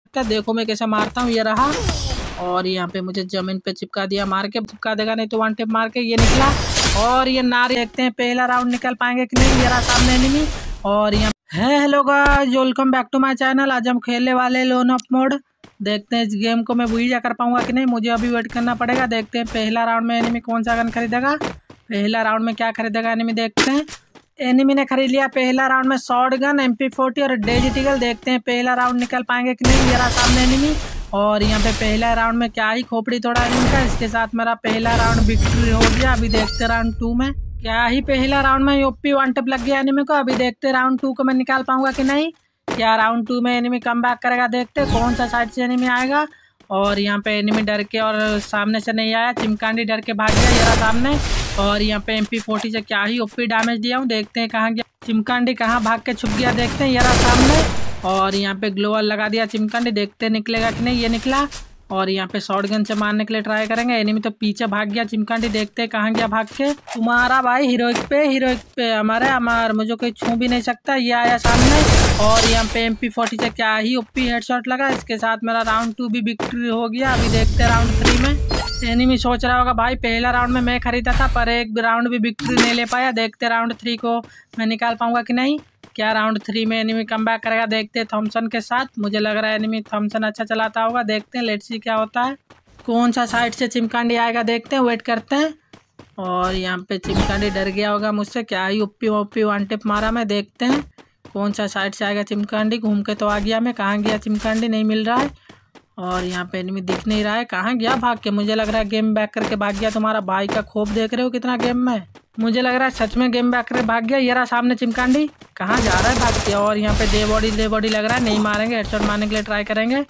देखो मैं कैसे मारता हूँ, ये रहा। और यहाँ पे मुझे जमीन पे चिपका दिया, मार के चिपका देगा नहीं तो वन टेप मार के ये निकला। और ये नारी देखते हैं पहला राउंड निकल पाएंगे कि नहीं। ये रहा सामने एनिमी। और यहाँ hello guys, welcome back to my channel. आज हम खेलने वाले लोन ऑफ मोड। देखते हैं इस गेम को मैं बुइया कर पाऊंगा कि नहीं, मुझे अभी वेट करना पड़ेगा। देखते हैं पहला राउंड में एनिमी कौन सा गन खरीदेगा, पहला राउंड में क्या खरीदेगा एनिमी। देखते हैं एनिमी ने खरीद लिया पहला राउंड में शॉर्ट गन, MP40 और डेजिटिकल। देखते हैं पहला राउंड निकल पाएंगे कि नहीं। ये रहा सामने एनिमी। और यहाँ पे पहला राउंड में क्या ही खोपड़ी तोड़ा एनिमी का। इसके साथ मेरा पहला राउंड विक्ट्री हो गया। अभी देखते राउंड 2 में क्या ही पहला राउंड में ओपी वन टेप लग गया एनिमी को। अभी देखते राउंड 2 को मैं निकाल पाऊंगा कि नहीं। क्या राउंड 2 में एनिमी कम बैक करेगा। देखते कौन सा साइड से एनिमी आएगा। और यहाँ पे एनिमी डर के और सामने से नहीं आया, चिमकांडी डर के भाग गया। ये रहा सामने। और यहाँ पे MP40 से क्या ही ओपी डैमेज दिया हूँ। देखते हैं कहाँ गया चिमकांडी, कहाँ भाग के छुप गया। देखते हैं ये रहा सामने। और यहाँ पे ग्लोवल लगा दिया चिमकांडी, देखते हैं निकलेगा कि नहीं। ये निकला। और यहाँ पे शॉर्ट गन से मारने के लिए ट्राई करेंगे। एनिमी तो पीछे भाग गया चिमकांडी, देखते हैं कहाँ गया भाग के। तुम्हारा भाई हीरोइक पे हमारे मुझे कोई छू भी नहीं सकता। ये आया सामने। और यहाँ पे MP40 से क्या ही ओपी हेडशॉट लगा। इसके साथ मेरा राउंड 2 भी विक्ट्री हो गया। अभी देखते हैं राउंड 3 में। एनिमी सोच रहा होगा भाई पहला राउंड में मैं खरीदा था पर एक राउंड भी विक्ट्री नहीं ले पाया। देखते राउंड 3 को मैं निकाल पाऊंगा कि नहीं। क्या राउंड 3 में एनिमी कम बैक करेगा। देखते हैं थॉमसन के साथ। मुझे लग रहा है एनिमी थॉमसन अच्छा चलाता होगा। देखते हैं लेट्स सी क्या होता है, कौन सा साइड से चिमकांडी आएगा। देखते हैं, वेट करते हैं। और यहाँ पे चिमकांडी डर गया होगा मुझसे। क्या ही ओपी वन टेप मारा मैं। देखते हैं कौन सा साइड से आएगा चिमकांडी। घूम के तो आ गया मैं, कहाँ गया चिमकांडी नहीं मिल रहा है। और यहाँ पे एनिमी दिख नहीं रहा है, कहाँ गया भाग के। मुझे लग रहा है गेम बैक करके भाग गया। तुम्हारा भाई का खोप देख रहे हो कितना गेम में। मुझे लग रहा है सच में गेम बैक करके भाग गया। ये रहा सामने चिमकांडी, कहाँ जा रहा है भाग के। और यहाँ पे दे बॉडी लग रहा है, नहीं मारेंगे, हेडशॉट मारने के लिए ट्राई करेंगे।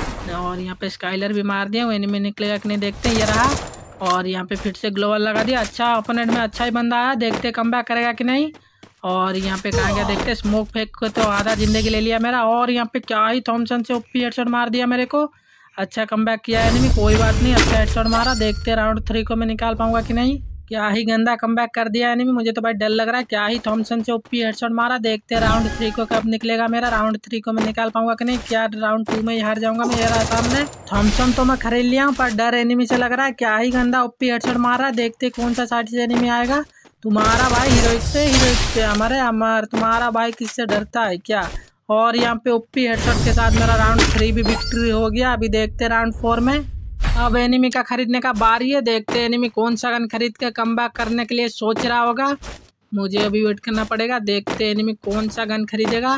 और यहाँ पे स्काइलर भी मार दिया। वो एनिमी निकलेगा कि नहीं देखते हैं। ये रहा। और यहाँ पे फिर से ग्लोवल लगा दिया। अच्छा ओपोनेंट में अच्छा ही बंदा आया, देखते कम बैक करेगा कि नहीं। और यहाँ पे कहाँ गया देखते, स्मोक फेंक को तो आधा जिंदगी ले लिया मेरा। और यहाँ पे क्या ही थॉमसन से ओपी हेडशॉट मार दिया मेरे को। अच्छा कम बैक किया एनिमी, कोई बात नहीं, अच्छा हेडशॉट मारा। देखते राउंड 3 को मैं निकाल पाऊंगा कि नहीं। क्या ही गंदा कम बैक कर दिया एनिमी, मुझे तो भाई डर लग रहा है। क्या ही थॉमसन से ओपी हेडशॉट मारा। देखते राउंड 3 को कब निकलेगा मेरा। राउंड 3 को मैं निकाल पाऊंगा कि नहीं। क्या राउंड 2 में ही हार जाऊंगा मैं। ये रहा सामने। थॉमसन तो मैं खरीद लिया हूँ पर डर एनिमी से लग रहा है। क्या ही गंदा ओपी हेडशॉट मारा। देखते कौन सा साइड से एनिमी आएगा। तुम्हारा भाई हीरोइक पे हमारे तुम्हारा भाई किससे डरता है क्या। और यहाँ पे ओपी हेडशॉट के साथ मेरा राउंड 3 भी विक्ट्री हो गया। अभी देखते राउंड 4 में। अब एनिमी का खरीदने का बारी है। देखते हैं एनिमी कौन सा गन खरीद के कम बैक करने के लिए सोच रहा होगा। मुझे अभी वेट करना पड़ेगा। देखते हैं एनिमी कौन सा गन खरीदेगा।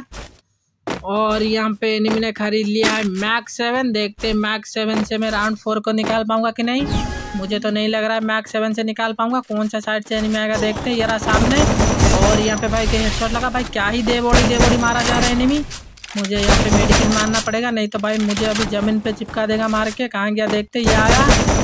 और यहाँ पे एनिमी ने खरीद लिया है मैक्स 7। देखते हैं मैक्स 7 से मैं राउंड 4 को निकाल पाऊंगा कि नहीं। मुझे तो नहीं लग रहा है मैक्स 7 से निकाल पाऊंगा। कौन सा साइड से एनिमी आएगा देखते हैं। ये रहा सामने। और यहाँ पे भाई के हेडशॉट लगा। भाई क्या ही दे बॉडी मारा जा रहा है एनिमी। मुझे यहाँ पे मेडिसिन मारना पड़ेगा, नहीं तो भाई मुझे अभी जमीन पे चिपका देगा मार के। कहाँ गया देखते, ये आया।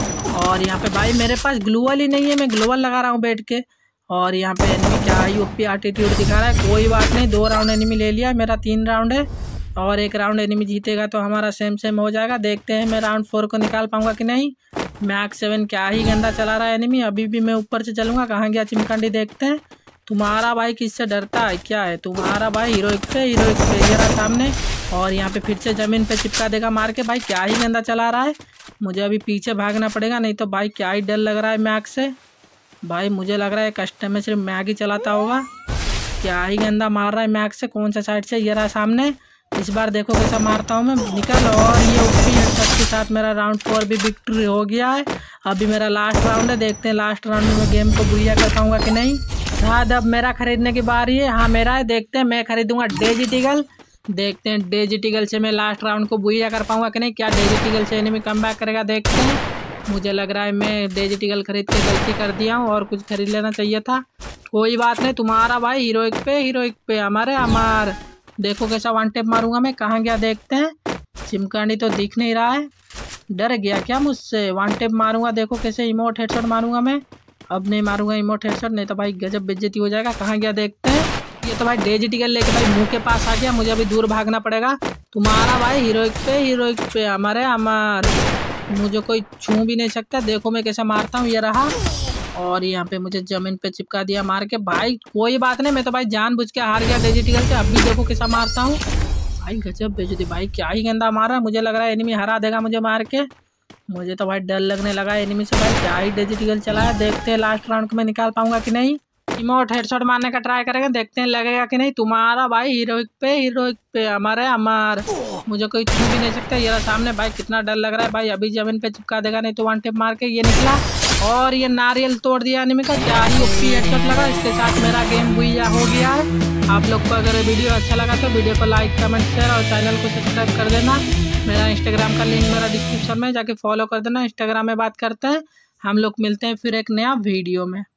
और यहाँ पे भाई मेरे पास ग्लोवल ही नहीं है, मैं ग्लोवल लगा रहा हूँ बैठ के। और यहाँ पे एनिमी क्या ही ओपी एटीट्यूड दिखा रहा है। कोई बात नहीं, 2 राउंड एनिमी ले लिया, मेरा 3 राउंड है। और 1 राउंड एनिमी जीतेगा तो हमारा सेम हो जाएगा। देखते हैं मैं राउंड 4 को निकाल पाऊंगा कि नहीं। मैक्स 7 क्या ही गंदा चला रहा है एनिमी। अभी भी मैं ऊपर से चलूंगा। कहाँ गया चिमकांडी देखते हैं। तुम्हारा भाई किससे डरता है क्या है। तुम्हारा भाई हीरोइक पे ये रहा सामने। और यहाँ पे फिर से जमीन पे चिपका देगा मार के। भाई क्या ही गंदा चला रहा है। मुझे अभी पीछे भागना पड़ेगा, नहीं तो भाई क्या ही डर लग रहा है मैग से। भाई मुझे लग रहा है कस्टम में सिर्फ मैग ही चलाता होगा। क्या ही गंदा मार रहा है मैग से। कौन सा साइड से, ये रहा सामने। इस बार देखो कैसा मारता हूँ मैं, निकल। और ये ओपी हेडशॉट के साथ मेरा राउंड 4 भी विक्ट्री हो गया है। अभी मेरा लास्ट राउंड है। देखते हैं लास्ट राउंड में मैं गेम को बुइया कर पाऊंगा कि नहीं। शायद अब मेरा खरीदने की बारी है। हाँ मेरा है। देखते हैं मैं खरीदूंगा डेजिटिकल। देखते हैं डेजिटिकल से मैं लास्ट राउंड को बुइया कर पाऊंगा कि नहीं। क्या डेजिटिकल से एनिमी कम बैक करेगा देखते हैं। मुझे लग रहा है मैं डेजिटिकल खरीद के गलती कर दिया हूँ और कुछ खरीद लेना चाहिए था। कोई बात नहीं, तुम्हारा भाई हीरोइक पे हमार। देखो कैसा वन टेप मारूंगा मैं। कहाँ गया देखते हैं। चिमकांडी तो दिख नहीं रहा है, डर गया क्या मुझसे। वन टेप मारूंगा, देखो कैसे इमोट हेडशॉट मारूंगा मैं। अब नहीं मारूंगा इमोट हेडशॉट, नहीं तो भाई गजब बेइज्जती हो जाएगा। कहाँ गया देखते हैं। ये तो भाई डेजिटिकल लेके भाई मुंह के पास आ गया। मुझे अभी दूर भागना पड़ेगा। तुम्हारा भाई हीरोइक पे हमार मुझे कोई छू भी नहीं सकता। देखो मैं कैसे मारता हूँ। ये रहा। और यहाँ पे मुझे जमीन पे चिपका दिया मार के। भाई कोई बात नहीं, मैं तो भाई जानबूझ के हार गया डेजिटिकल से। अभी देखो कैसा मारता हूँ। भाई गजब बेइज्जती भाई, क्या ही गंदा मारा। मुझे लग रहा है एनिमी हरा देगा मुझे मार के। मुझे तो भाई डर लगने लगा एनिमी से भाई, क्या ही डिजिटल चला है। देखते हैं लास्ट राउंड में निकाल पाऊंगा कि नहीं। इमोट हेडशॉट मारने का ट्राई करेंगे, देखते हैं लगेगा कि नहीं। तुम्हारा भाई हीरोइक पे हमारे अमर, मुझे कोई छू भी नहीं सकता। ये सामने भाई, कितना डर लग रहा है भाई, अभी जमीन पे चिपका देगा नहीं तो वन टेप मार के ये निकला और ये नारियल तोड़ दिया एनिमी का। क्या ही ओपी हेडशॉट लगा। इसके साथ मेरा गेम बुइया हो गया है। आप लोग को अगर वीडियो अच्छा लगा तो वीडियो को लाइक कमेंट शेयर और चैनल को सब्सक्राइब कर देना। मेरा इंस्टाग्राम का लिंक मेरा डिस्क्रिप्शन में, जाके फॉलो कर देना। इंस्टाग्राम में बात करते हैं हम लोग, मिलते हैं फिर एक नया वीडियो में।